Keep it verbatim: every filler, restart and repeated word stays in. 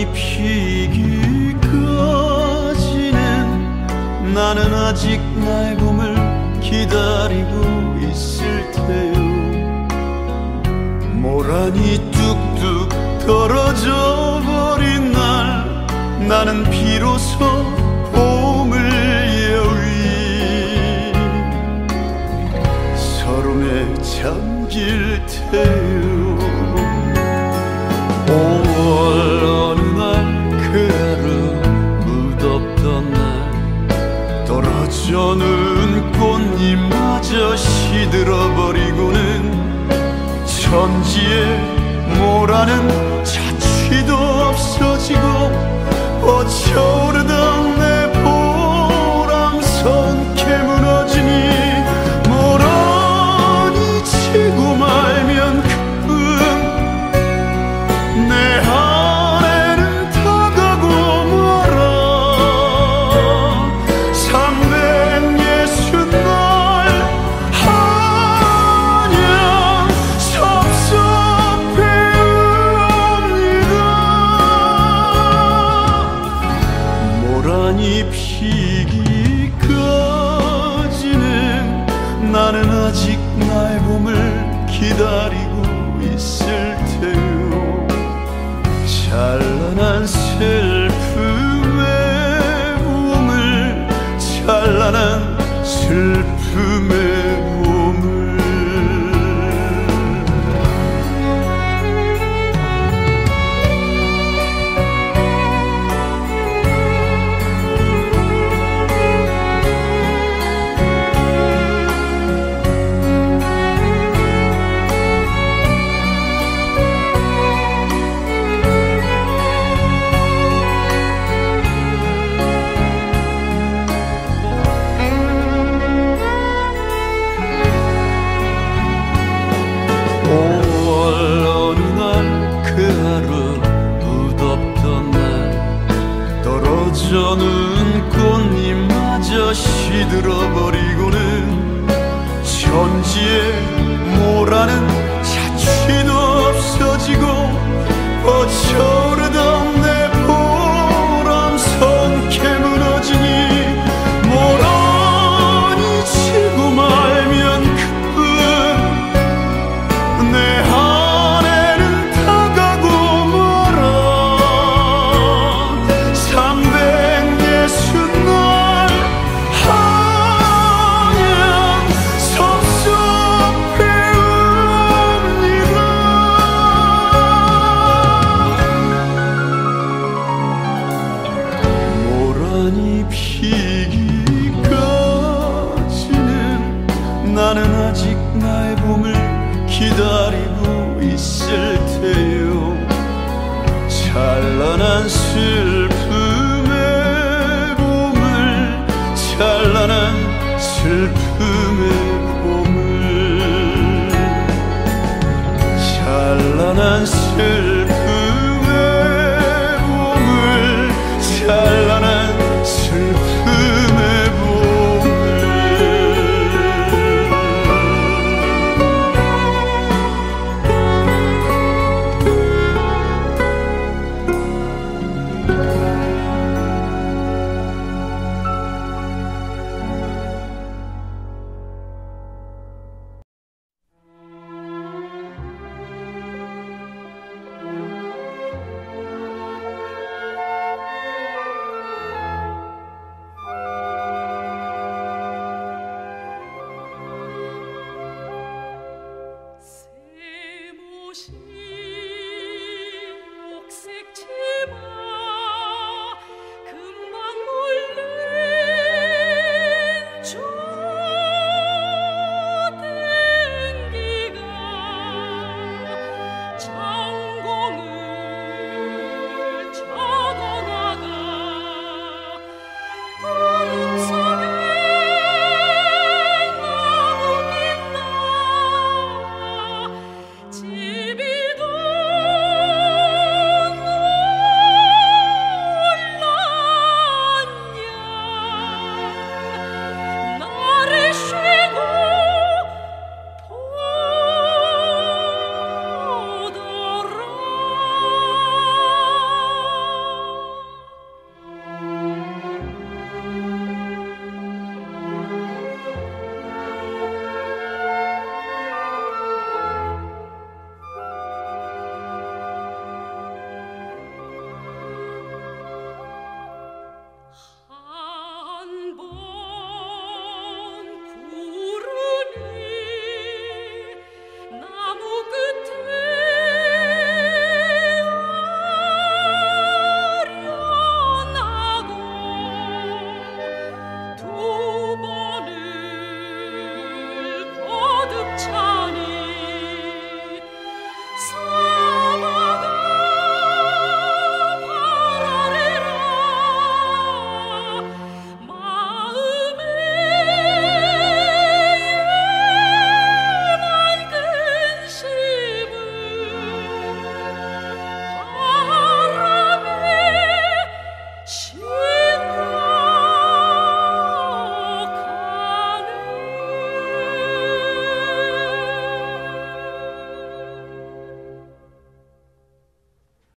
피기까지는 나는 아직 나의 봄을 기다리고 있을 테요. 모란이 뚝뚝 떨어져 버린 날 나는 비로소 봄을 여위 서름에 잠길 테요. 오월 어느 날 그 하루 무덥던 날 떨어져는 꽃잎마저 시들어버리고는 천지에 모라는 자취도 없어지고 뻗쳐오르던 내 보람선 캐무너지니 모란이 치고 말면 그뿐 내 안에는 타가고 말아 삼백육십 날 한양 섭섭해옵니다. 모란이 피기까지는 나는 아직 나의 봄을 기다리고 있을 테요. 찬란한 슬픔의 봄을 찬란한 슬픔의 봄을 오월 어느 날 그 하루 무덥던 날 떨어져는 꽃잎마저 시들어버리고는 천지에 모라는 자취도 없어지고 뻗쳐오르던 내 보람선 캐무너지니 모란이 치고 말면 그뿐 내 안에는 타가고 말아 삼백육십 날 한양 섭섭해옵니다. 모란이 피기까지는 나는 아직 나의 봄을 기다리고 있을 테요. 찬란한 슬